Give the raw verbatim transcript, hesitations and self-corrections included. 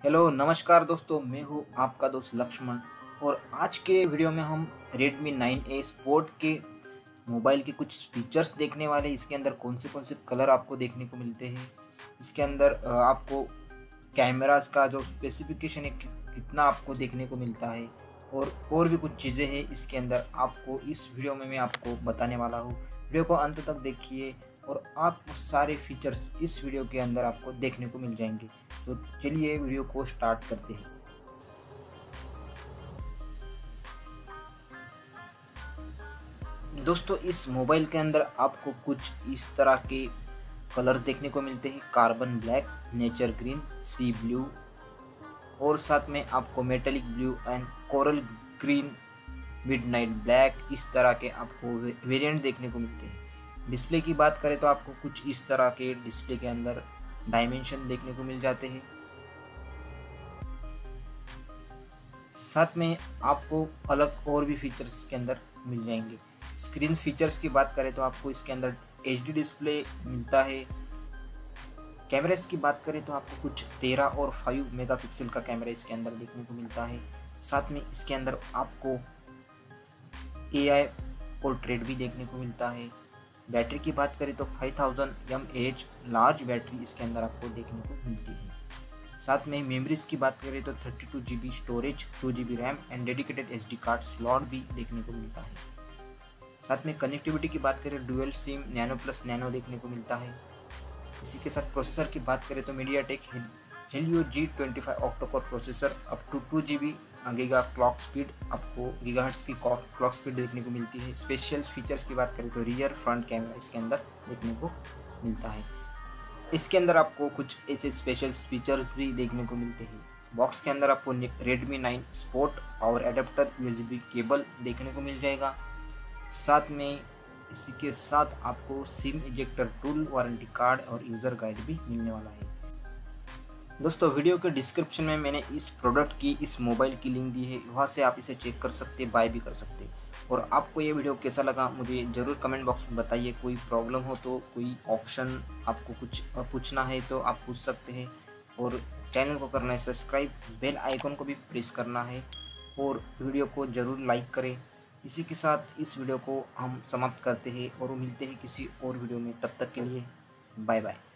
Hello नमस्कार दोस्तों, मैं हूँ आपका दोस्त लक्ष्मण। और आज के वीडियो में हम Redmi नाइन ए स्पोर्ट के मोबाइल के कुछ फीचर्स देखने वाले हैं। इसके अंदर कौन से कौन से कलर आपको देखने को मिलते हैं। इसके अंदर अ, आपको कैमरास का जो स्पेसिफिकेशन है कि- कितना आपको देखने को मिलता है, और और भी कुछ चीज़ें हैं इसके अंदर आपको इस वीडियो में मैं आपको बताने वाला हूँ। वीडियो को अंत तक देखिए और आपको सारे फीचर्स इस वीडियो के अंदर आपको देखने को मिल जाएंगे। तो चलिए वीडियो को स्टार्ट करते हैं। दोस्तों, इस मोबाइल के अंदर आपको कुछ इस तरह के कलर देखने को मिलते हैं: carbon black, nature green, sea blue, और साथ में आपको metallic blue and coral green, midnight black, इस तरह के आपको वेरिएंट देखने को मिलते हैं। डिस्प्ले की बात करें तो आपको कुछ इस तरह के डिस्प्ले के अंदर डायमेंशन देखने को मिल जाते हैं। साथ में आपको अलग और भी फीचर्स इसके अंदर मिल जाएंगे। स्क्रीन फीचर्स की बात करें तो आपको इसके अंदर एच डी डिस्प्ले मिलता है। कैमरेज की बात करें तो आपको कुछ तेरह और फाइव मेगापिक्सल का कैमरा इसके अंदर देखने को मिलता है। साथ में इसके अंदर आपको ए आई पोर्ट्रेट भी देखने को मिलता है। बैटरी की बात करें तो five thousand M A H large battery इसके अंदर आपको देखने को मिलती है। साथ में मेमोरीज की बात करें तो thirty two G B storage, two G B RAM and dedicated S D card slot भी देखने को मिलता है। साथ में कनेक्टिविटी की बात करें dual SIM nano plus nano देखने को मिलता है। इसी के साथ प्रोसेसर की बात करें तो MediaTek Helio G twenty five octacore processor up to two G B giga clock speed, आपको गीगाहर्ट्ज़ की क्लॉक स्पीड देखने को मिलती है। स्पेशल फीचर्स की बात करें तो रियर फ्रंट कैमरा इसके अंदर देखने को मिलता है। इसके अंदर आपको कुछ ऐसे स्पेशल फीचर्स भी देखने को मिलते हैं। बॉक्स के अंदर आपको Redmi नाइन स्पोर्ट और adapter U S B cable देखने को मिल जाएगा। साथ में इसी के साथ आपको SIM ejector tool, warranty card और यूज़र गाइड भी मिलने वाला है। दोस्तों, वीडियो के डिस्क्रिप्शन में मैंने इस प्रोडक्ट की, इस मोबाइल की लिंक दी है, वहाँ से आप इसे चेक कर सकते, बाय भी कर सकते। और आपको ये वीडियो कैसा लगा मुझे ज़रूर कमेंट बॉक्स में बताइए। कोई प्रॉब्लम हो तो, कोई ऑप्शन आपको कुछ पूछना है तो आप पूछ सकते हैं। और चैनल को करना है सब्सक्राइब, बेल आइकन को भी प्रेस करना है, और वीडियो को ज़रूर लाइक करें। इसी के साथ इस वीडियो को हम समाप्त करते हैं और मिलते हैं किसी और वीडियो में। तब तक के लिए बाय बाय।